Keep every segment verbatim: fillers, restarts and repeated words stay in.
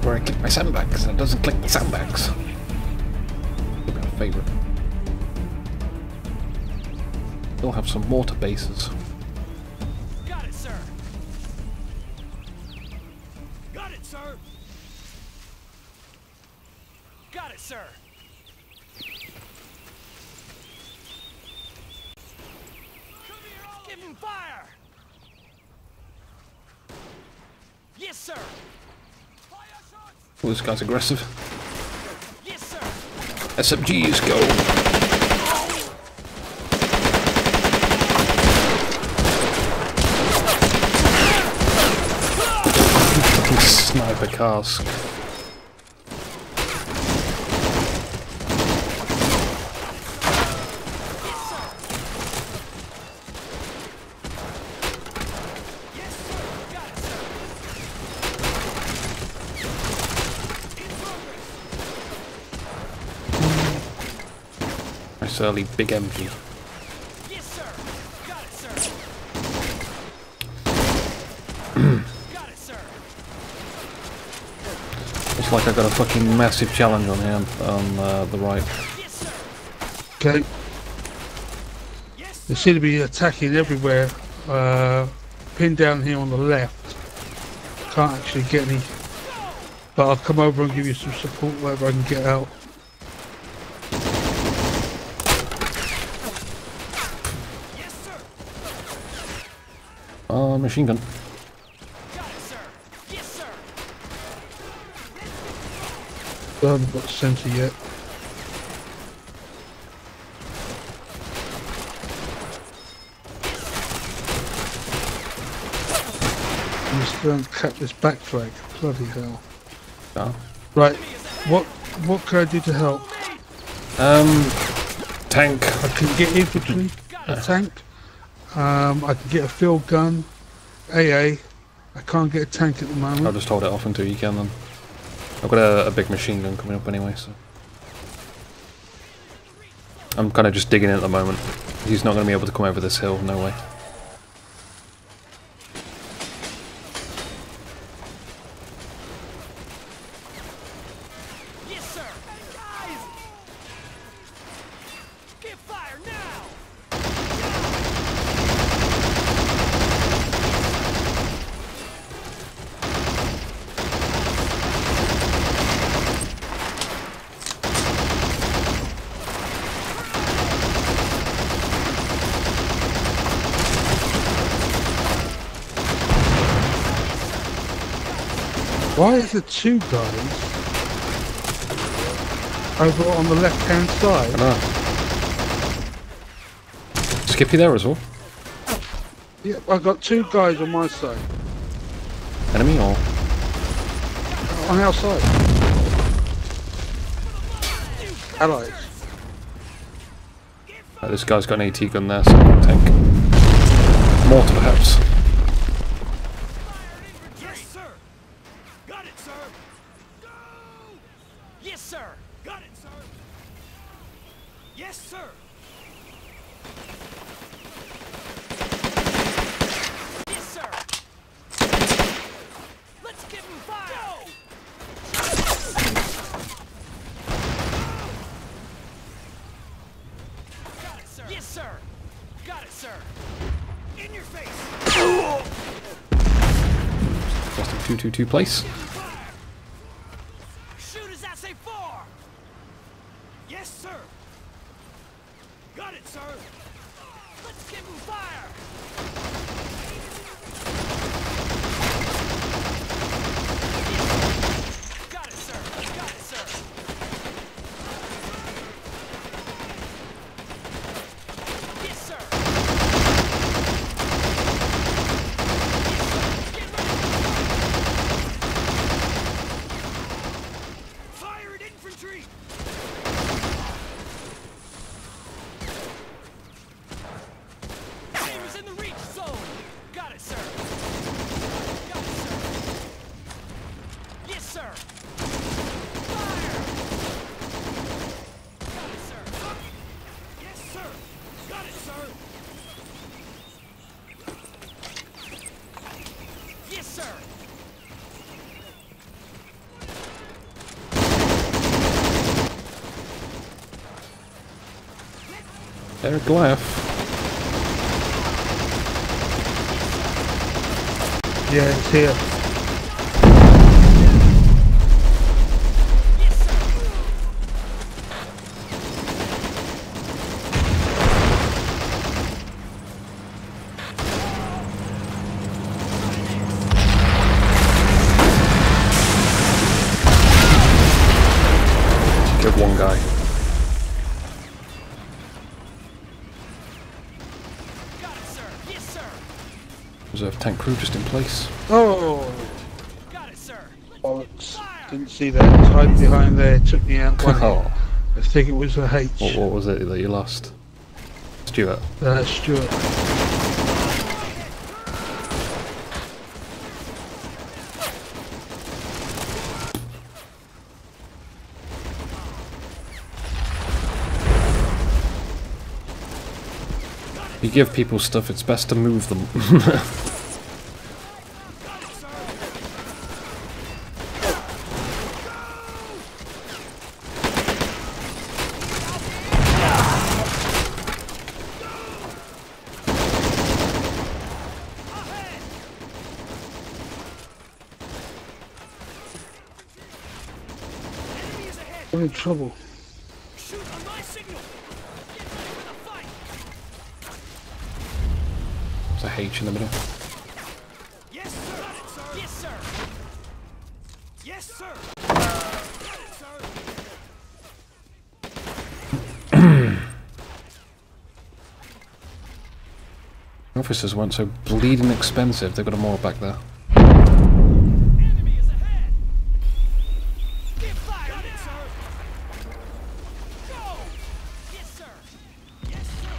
where I click my sandbags, and it doesn't click the sandbags. Could be my favourite. Still have some mortar bases. Got it, sir. Got it, sir. Got it, sir. Come here, all Give him fire. Yes, sir. Fire shots. Oh, this guy's aggressive. Yes, sir. S M Gs, go! Fucking sniper cask. Nice early big M G. Yes, sir. Got it, sir. Got it, sir. Looks like I've got a fucking massive challenge on here on uh, the right. Yes, sir. Okay. Yes, They sir. seem to be attacking everywhere. Uh, pinned down here on the left. Can't actually get any. But I'll come over and give you some support wherever I can get out. Yes, sir. Uh, machine gun. Got it, sir. Yes, sir. I haven't got the centre yet. I'm just going to cut this back flag. Bloody hell. Oh. Right. What what can I do to help? Um, tank. I can get infantry, a tank. Um, I can get a field gun, A A. I can't get a tank at the I'll moment. just hold it off until you can then. I've got a, a big machine gun coming up anyway, so. I'm kind of just digging in at the moment. He's not going to be able to come over this hill, no way. Yes, sir. Guys, get fire now. Why is there two guys over on the left hand I side? don't know. Skippy there as well? Yeah, I've got two guys on my side. Enemy or? On our side. Allies. Uh, this guy's got an AT gun there, so tank. Mortar perhaps. Yes, sir. Got it, sir. Go. Yes, sir. Got it, sir. Yes, sir. Yes, sir. Let's give him fire. Go. Got it, sir. Yes, sir. Got it, sir. In your face. Just a two two two place. Shoot as I say four. Yes, sir. Got it, sir. Let's give him fire. Got it, sir. Got it, sir. Yes, sir. Fire at infantry! Aim is in the reach zone! There, Goliath. Yeah, it's here. Killed one guy. Got it, sir. Yes, sir. Reserve tank crew just in place. Oh, Got it, sir. bollocks. Didn't see that. It's hiding behind there. Took me out one hit. Oh, I think it was a H. what, what was it that you lost? Stuart. Uh, Stuart. You give people stuff, it's best to move them. Enemy is ahead. I'm in trouble. Shoot on my signal. Get ready for the fight. There's a H in the middle. Yes, sir. Got it, sir. Yes, sir. Yes, sir. Got it, sir. Officers weren't so bleeding expensive, they've got a more back there. Enemy is ahead. Get fire. Got it, sir. Go. Yes, sir. Yes, sir.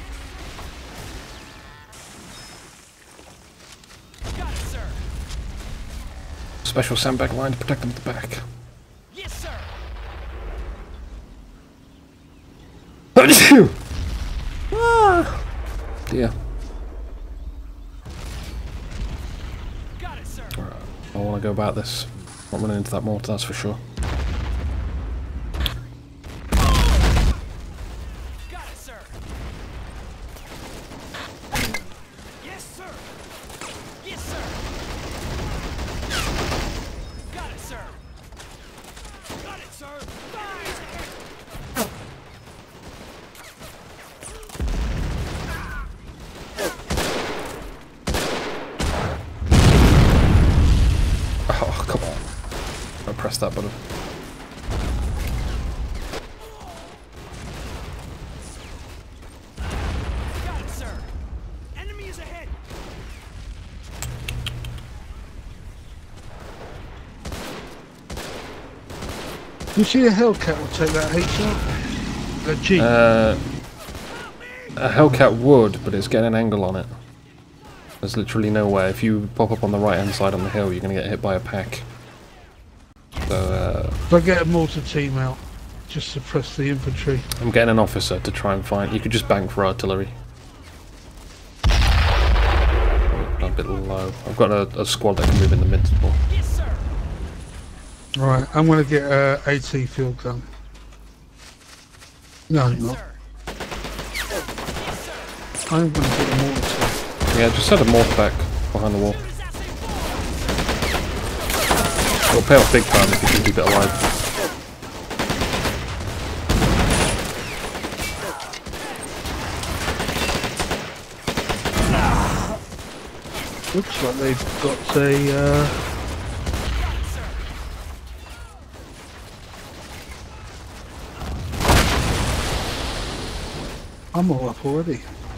Got it, sir. Special sandbag line to protect them at the back. Yes, sir. Ah, dear. Got it, sir. Alright, I want to go about this. Not running into that mortar, that's for sure. Got it, sir. Yes, sir. Yes, sir. Got it, sir. Got it, sir. Fire! Oh, come on. I pressed that button. Got it, sir. Enemy is ahead. You see a Hellcat will take that H out? A G. Uh, a Hellcat would, but it's getting an angle on it. There's literally no way. If you pop up on the right hand side on the hill, you're going to get hit by a pack. So, uh, If I get a mortar team out, just suppress the infantry. I'm getting an officer to try and find. You could just bank for artillery. A bit low. I've got a, a squad that can move in the mid support. Yes, sir. Right, I'm going to get a AT field gun. No, I'm not. Sir. Yes, sir. I'm going to get a mortar. Yeah, just set a mortar back behind the wall. Shoot as I say forward. It'll pay off big time if you can keep it alive. Looks like they've got a, uh... I'm all up already.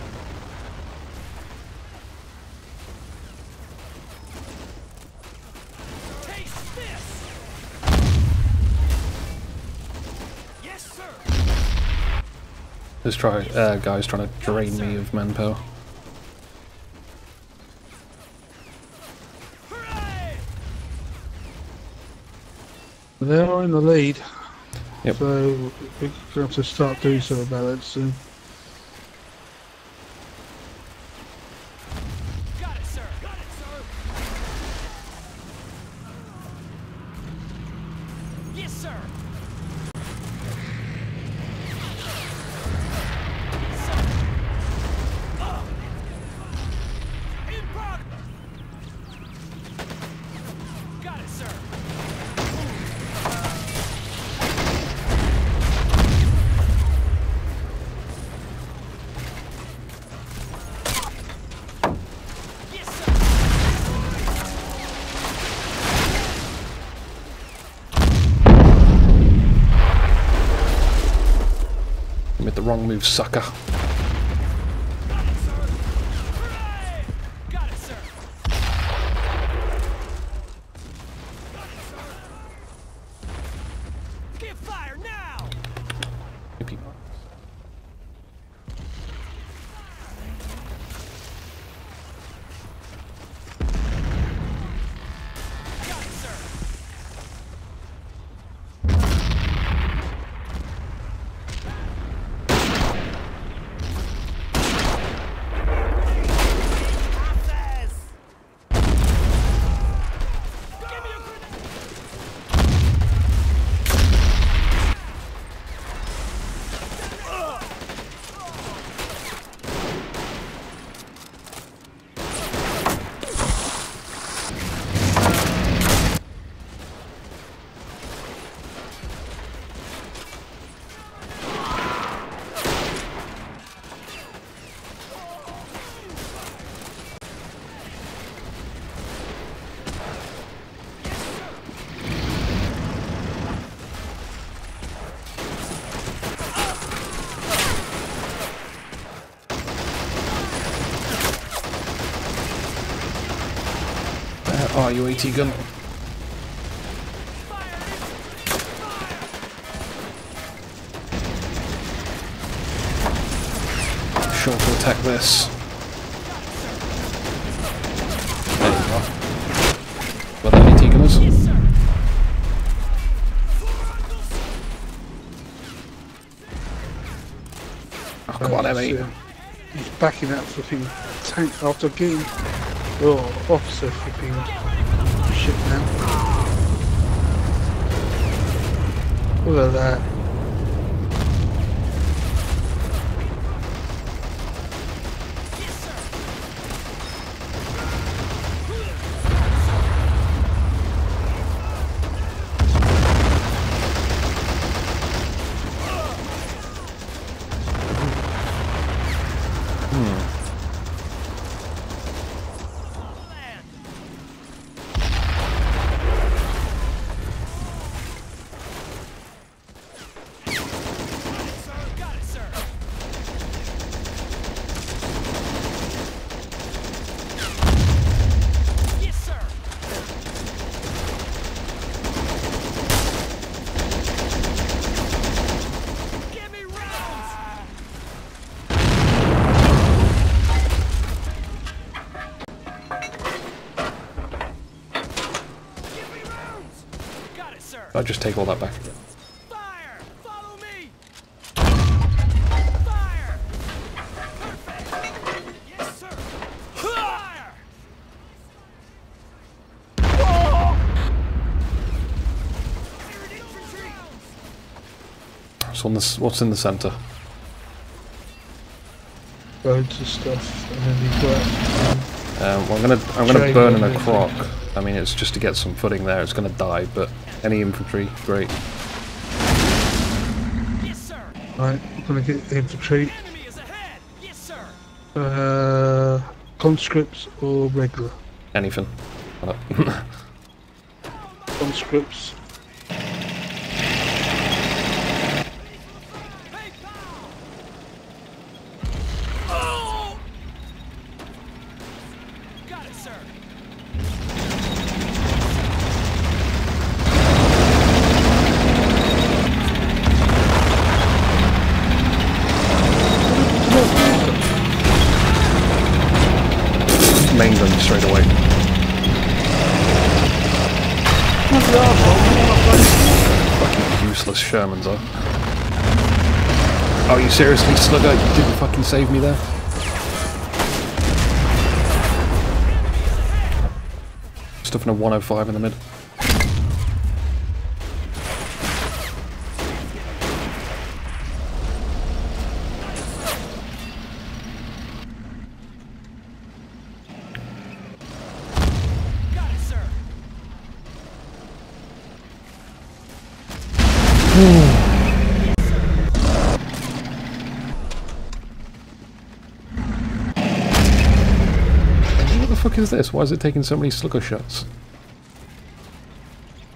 Taste this. Yes, sir. This try, uh, guy's trying to drain me of manpower. Hooray! They are in the lead. Yep. So we're going to have to start doing something about it soon. Got it, sir. Got it, sir. Yes, sir. Yes, sir. did the wrong move, sucker. Got it, sir. Hooray! Got it, sir. Got it, sir. Give fire now. Yippee. Got it, sir. Process. Give me a grenade. Where are you, AT gun? Sure to attack this. There you are. Where the AT gun is? Yes, sir. Oh, come on, Uh, Emmy. he's, uh, he's backing out flipping tank after getting. Oh, officer flipping shit now. Look at that. Yes, sir. Land. Got it, sir. Yes, sir. Give me rounds. Give me rounds. Got it, sir. I'll just take all that back again. Fire! Follow me! Fire! Perfect! Yes, sir! Fire! Infantry! So on this, what's in the centre? Loads of stuff. And then you've got. Um, well, I'm gonna I'm gonna Trade burn in on a it. croc. I mean, it's just to get some footing there. It's gonna die, but any infantry, great. Yes, sir! Right, I'm gonna get infantry. Enemy is ahead! Yes, sir! Uh, conscripts or regular? Anything. Why not? Conscripts. Hey, pow! Oh! Got it, sir! Main them straight away. Fucking useless Shermans are. Oh, you seriously, Slugger? You didn't fucking save me there? Stuff in a one oh five in the mid. Got it, sir! What the fuck is this? Why is it taking so many Slugger shots?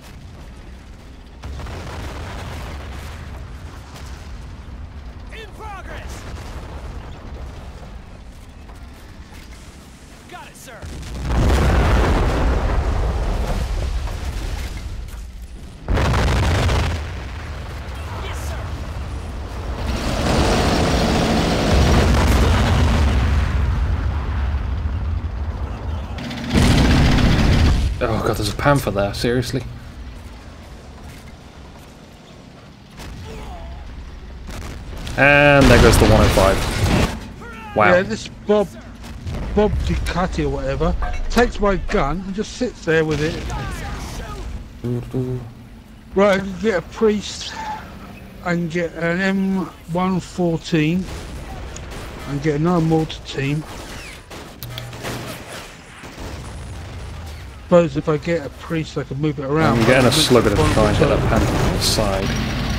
In progress! sir. Yes, sir. Oh god, there's a panther there, seriously? And there goes the one oh five. Wow. Yeah, this Bob, Bob Ducati or whatever, takes my gun and just sits there with it. Right, I can get a priest and get an M one fourteen and get another mortar team. Suppose if I get a priest I can move it around. I'm getting a slugger to try and get that panther on the side.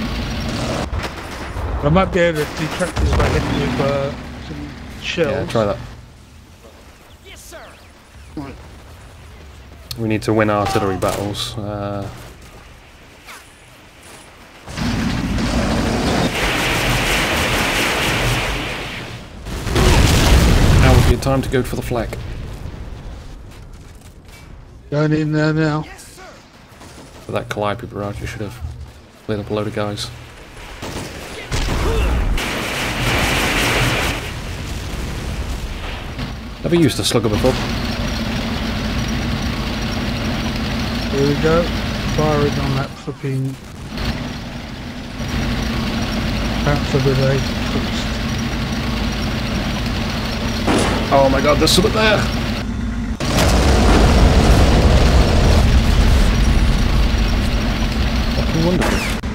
I might be able to detract this by hitting with uh, some shells. Yeah, try that. Yes, sir. Right. We need to win artillery battles. Uh, now would be a time to go for the flag. Going in there now. Yes, sir. For that Calliope barrage, you should have lit up a load of guys. Never used a slugger before. Here we go. Firing on that flipping panther with a priest. Oh my god, there's something there! Fucking wonderful.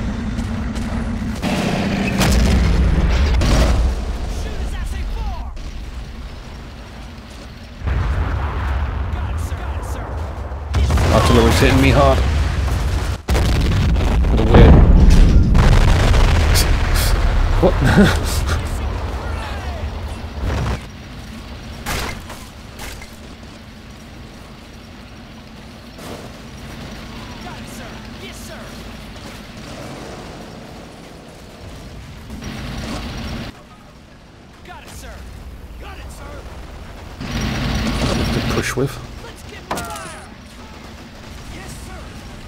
Shoot his ass A four. Got it, sir. Got it, sir. Yes, sir. Artillery's hitting me hard. What a weird... What? Got it, sir. Yes, sir. Got it, sir. Got it, sir. to push with. Let's get fire. Yes, sir.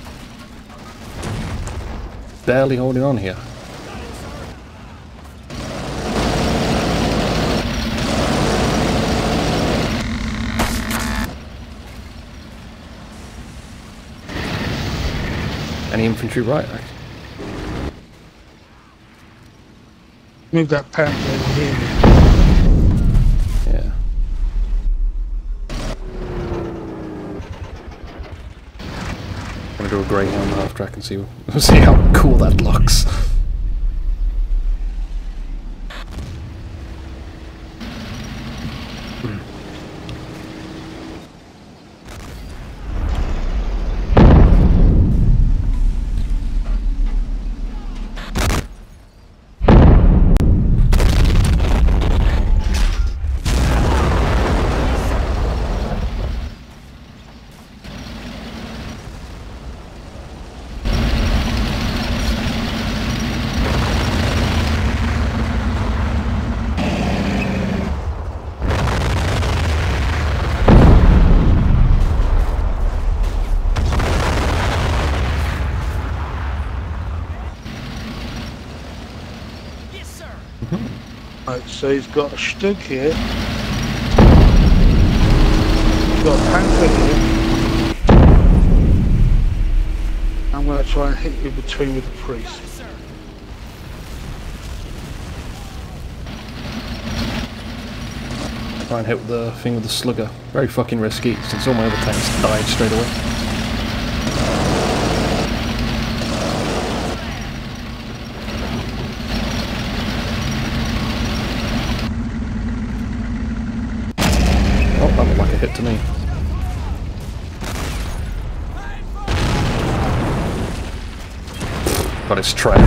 Barely holding on here. Got it, sir. Any infantry right? Move that panther over here. Yeah. I'm gonna do a greyhound after I can see see how cool that looks. Yes, sir. Right, so he's got a Stug here. He's got a panther here. I'm going to try and hit you between with the priest. Got it, sir. Try and hit the thing with the slugger. Very fucking risky since all my other tanks died straight away. Oh, that looked like a hit to me. But it's track.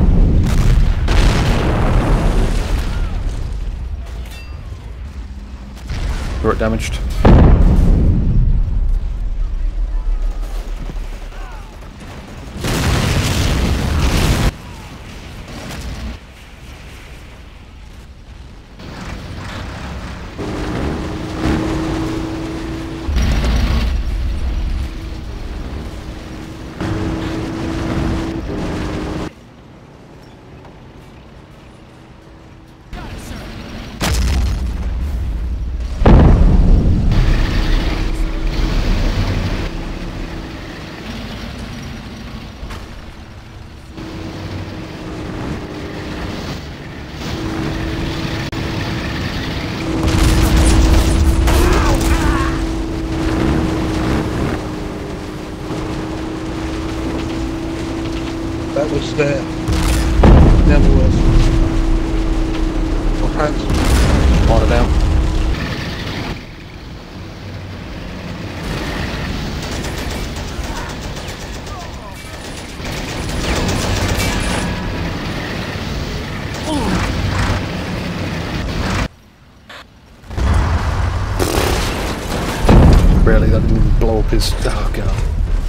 Turret damaged. there. Never was. Or perhaps. Water down. Really, that didn't even blow up his... Oh, God.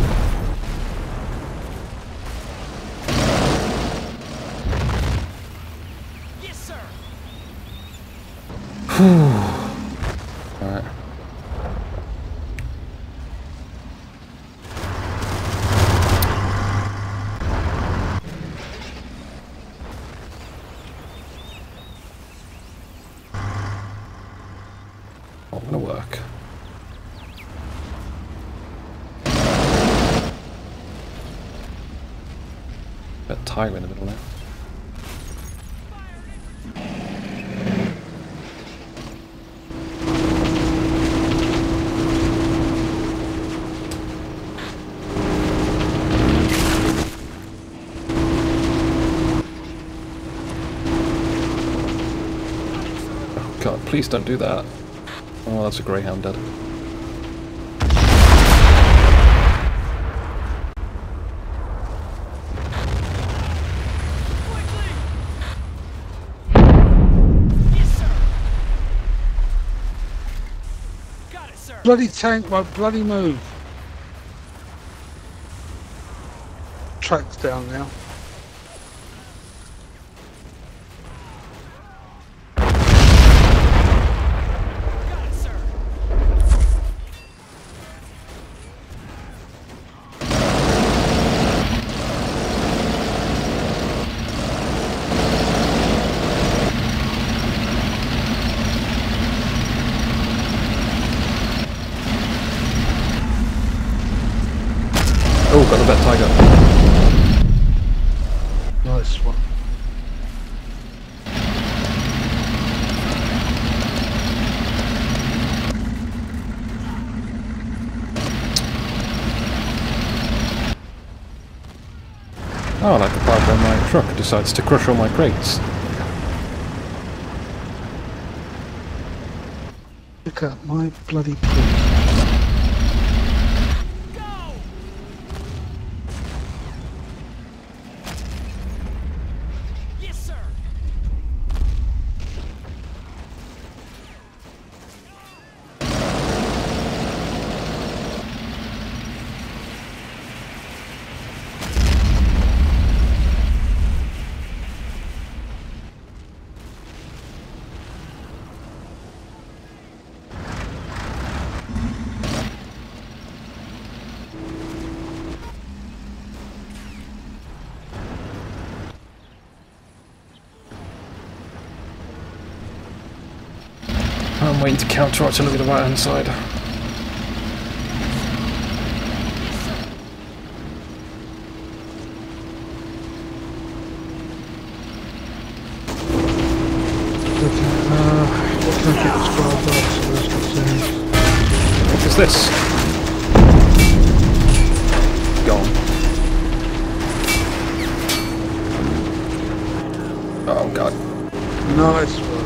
Yes, sir. Alright. Not gonna work. Got a tiger in the middle there. Oh God, please don't do that. Oh, that's a greyhound dead. Bloody tank won't bloody move. Track's down now. Oh, got the vet tiger. Nice one. Oh, like the part where my truck decides to crush all my crates. Look at my bloody pig. I'm waiting to counter artillery the right hand side. What is this? Gone. Oh God. Nice one.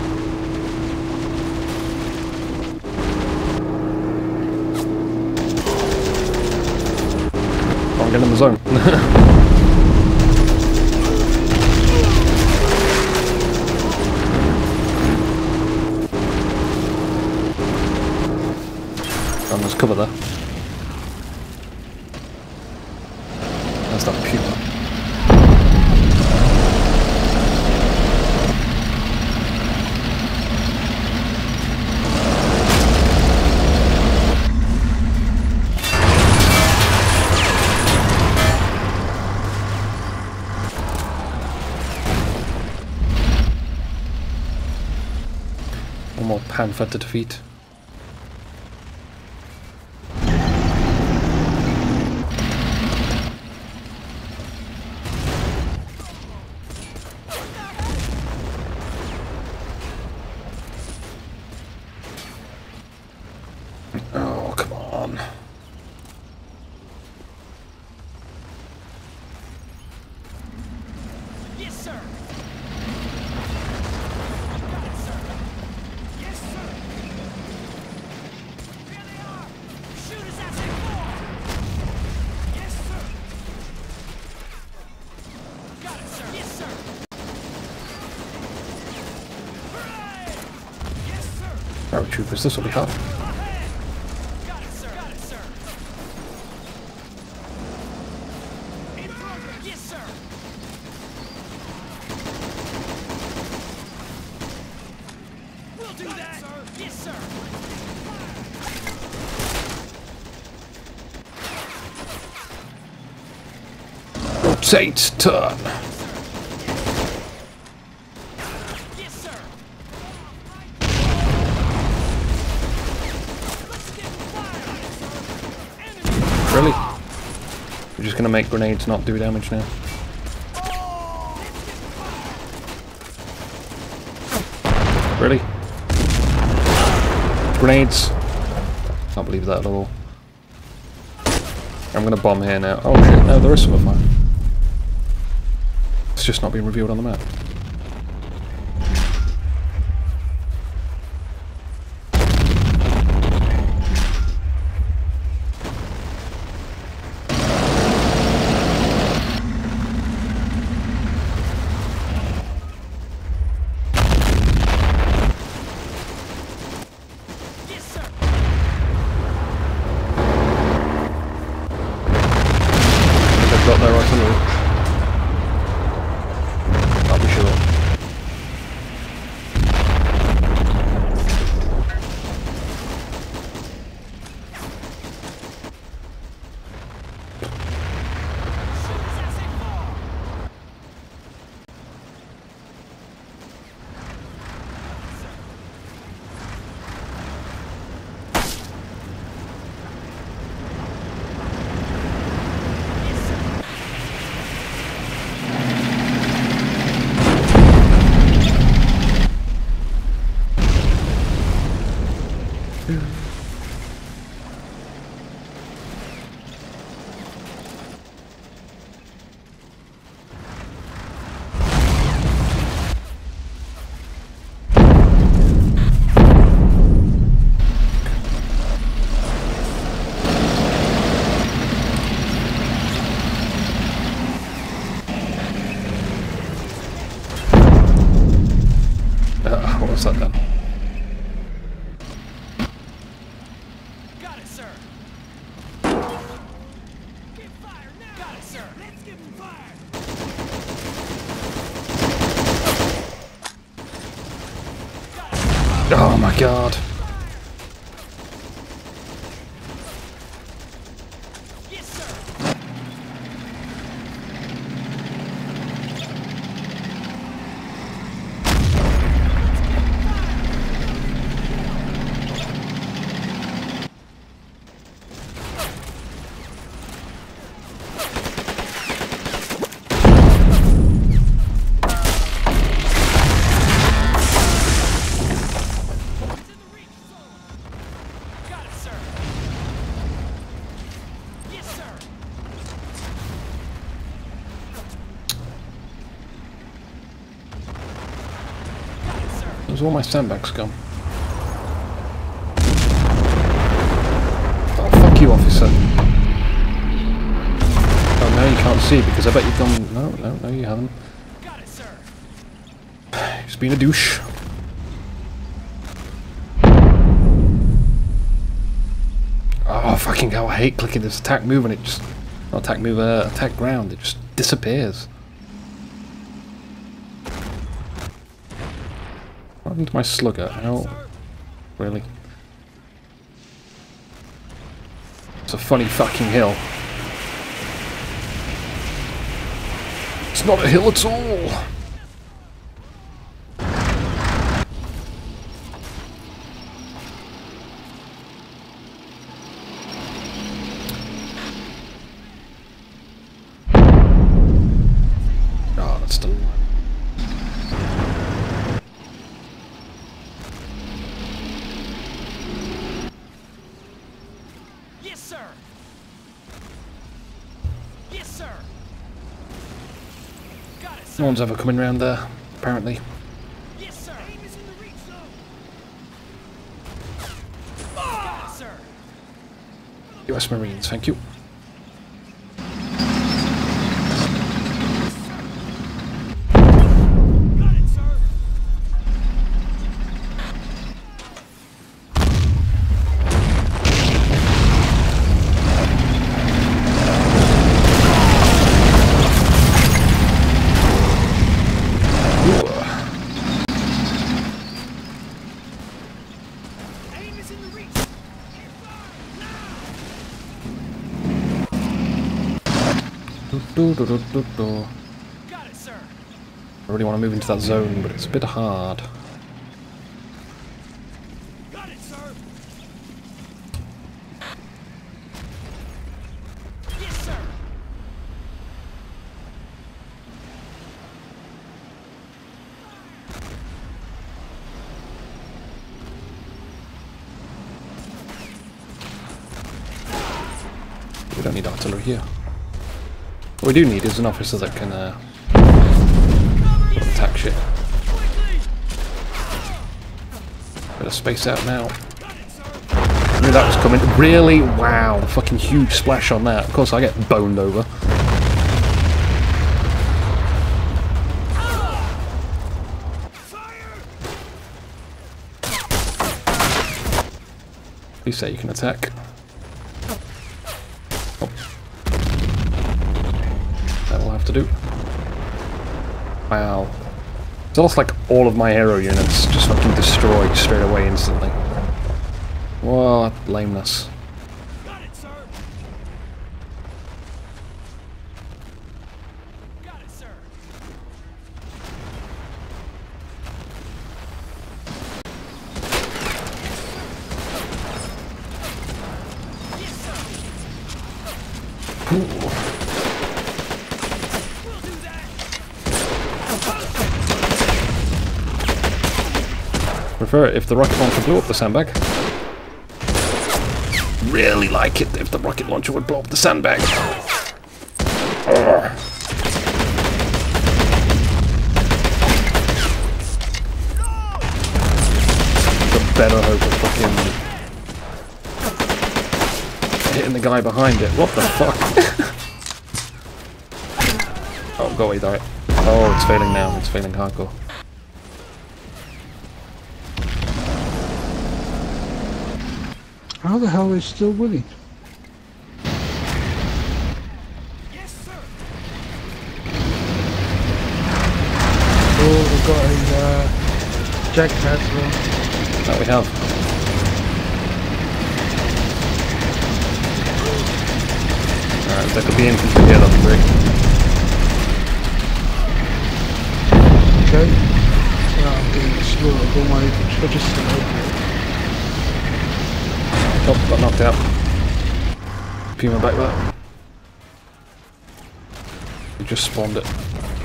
I'm getting in the zone. Oh, there's cover there. That's that puma. One more panther to defeat. Oh, come on. Paratroopers, this will be hard. Got it, sir. Got it, sir. In progress. Yes, sir. We'll do that, sir. Yes, sir. Rotate, turn. Yes, sir. Really? We're just gonna make grenades not do damage now. Really? Grenades! Can't believe that at all. I'm gonna bomb here now. Oh shit, no, there is some of mine. It's just not being revealed on the map. Yes, sir. They've got their artillery. I'll be sure. Uh, what was that then? Got it, sir. Get fired now. Got it, sir. Let's give him fire. Oh my god. Yes, sir. Got it, sir. Yes, sir. Got it, sir. Where's all my sandbags gone? Oh, fuck you, officer. Oh, now you can't see because I bet you've gone... No, no, no, you haven't. Got it, sir. Just being a douche. Oh, fucking hell, I hate clicking this attack move and it just... Not attack move, uh, attack ground, it just disappears. What happened to my slugger? How... Really? It's a funny fucking hill. It's not a hill at all! Oh, that's the... Yes, sir. Yes, sir. Got it, sir. No one's ever coming round there, apparently. Yes, sir. Aim is in the reach zone. Got it, sir. U S Marines, thank you. Got it, sir. do, do, do, do, do. Got it, sir. I really want to move into that zone, but it's a bit hard. Got it, sir. Yes, sir. We don't need artillery here. What we do need is an officer that can uh, attack shit. Better space out now. I knew that was coming. Really? Wow, the fucking huge splash on that. Of course I get boned over. Please say you can attack. Oh. That'll have to do. Wow. It's almost like all of my hero units just fucking destroyed straight away instantly. What lameness. Got it, sir. Got it, sir. Yes, sir. Ooh. We'll do that. Prefer it if the rocket launcher blew up the sandbag. Really like it if the rocket launcher would blow up the sandbag. Urgh. The better hope of fucking hitting the guy behind it. What the fuck? Oh, go away, die. Oh, it's failing now. It's failing hardcore. How the hell is still winning? Yes, sir. Oh, we've got a uh, Jack pads on. That we have. Alright, there could be infantry here, that'd be great. Okay. Well, I'm getting slaughtered all my infantry. Just a little bit. Oh, got knocked out. Puma back there. We just spawned it.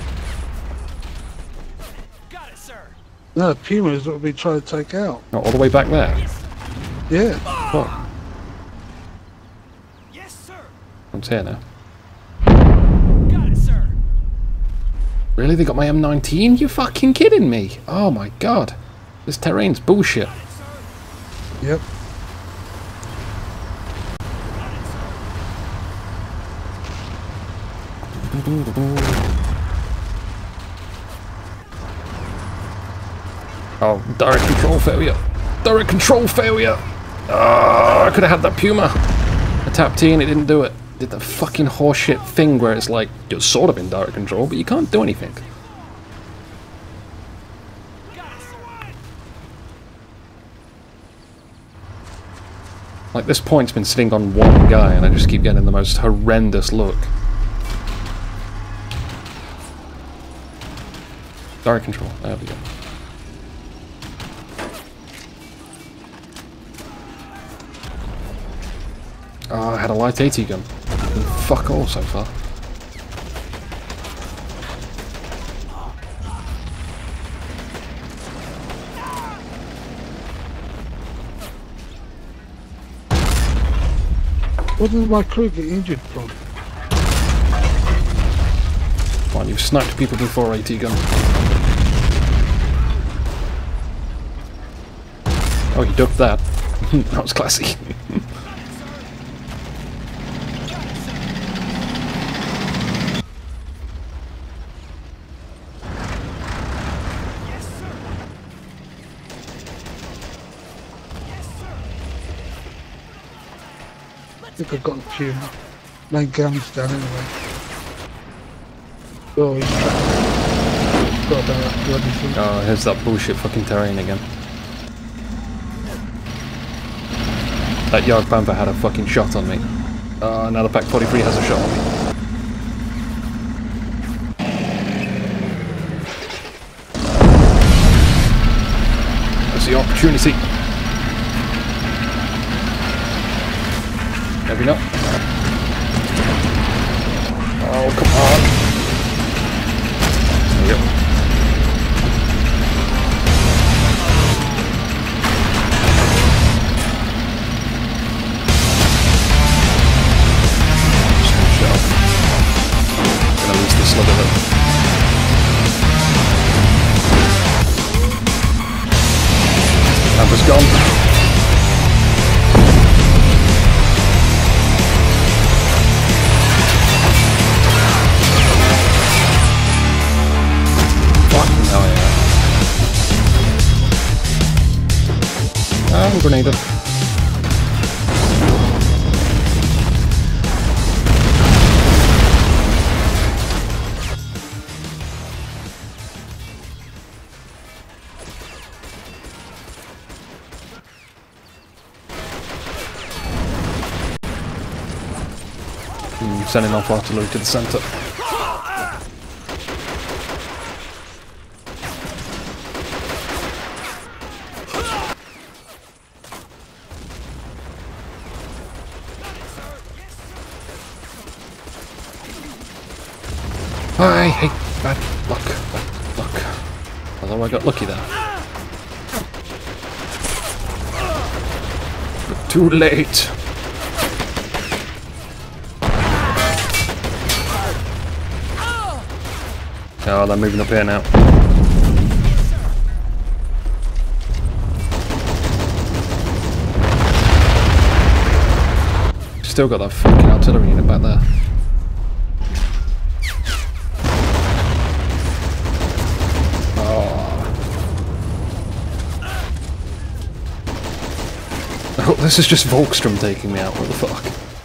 Got it, sir. No, Puma is what we trying to take out. Oh, all the way back there? Yeah. What? Yes, sir. It's here now. Got it, sir. Really? They got my M nineteen? You fucking kidding me? Oh my god. This terrain's bullshit. Yep. Oh, direct control failure. Direct control failure! Oh, I could have had that Puma. I tapped T and it didn't do it. Did the fucking horseshit thing where it's like, you're sort of in direct control, but you can't do anything. Like, this point's been sitting on one guy and I just keep getting the most horrendous look. Direct control, there we go. Oh, I had a light AT gun. Fuck all so far. What did my crew get injured from? Come on, you've sniped people before, AT gun. Oh, you ducked that. That was classy. I think I've got a few main guns down anyway. Oh, he's got that bloody thing. Oh, here's that bullshit fucking terrain again. That Yard Panther had a fucking shot on me. Uh, now the Pac forty-three has a shot on me. the opportunity. Maybe not. Oh, come on. There we go. Shut up. Gonna lose the slug of it. Amber's gone. I'm grenaded. Hmm, sending off artillery to the centre. I hate bad luck, bad luck. Although I got lucky there. But too late. Oh, they're moving up here now. Still got that fucking artillery unit back there. Oh, this is just Volkstrom taking me out, what the fuck?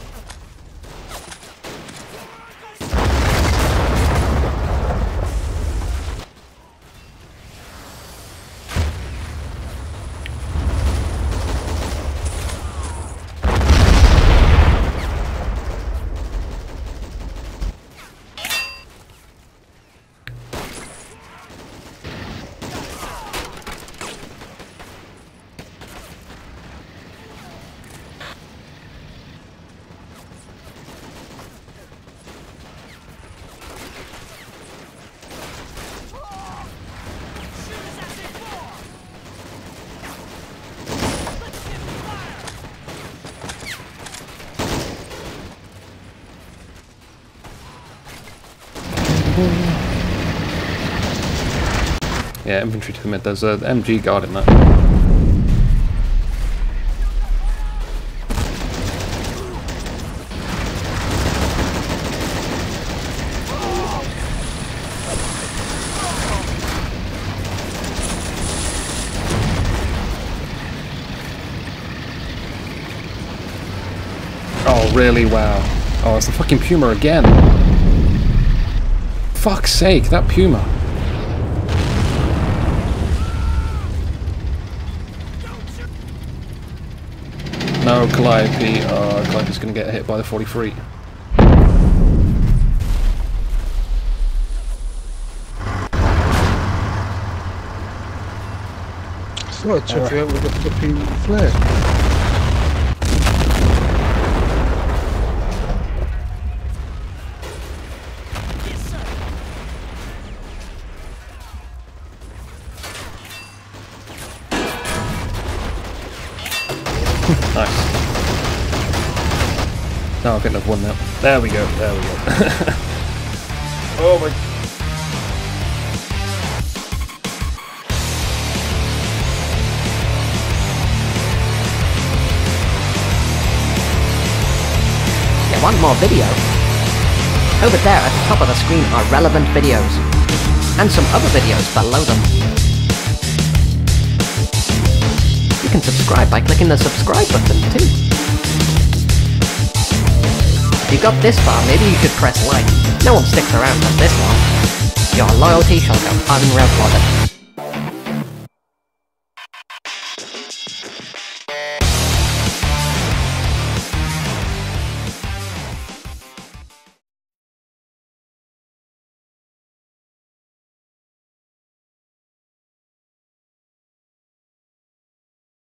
Yeah, infantry to the mid. There's an M G guarding that. Oh, really? Wow. Oh, it's the fucking Puma again. Fuck's sake, that Puma. No, Calliope. Uh, Calliope's gonna get hit by the forty-three. So I took it out with a flipping flare. Nice. No, I think they've won now. There we go, there we go. Oh my... You want more video? Over there at the top of the screen are relevant videos, and some other videos below them. You can subscribe by clicking the subscribe button too. If you got this far, maybe you should press like. No one sticks around for this long. Your loyalty shall go unrewarded.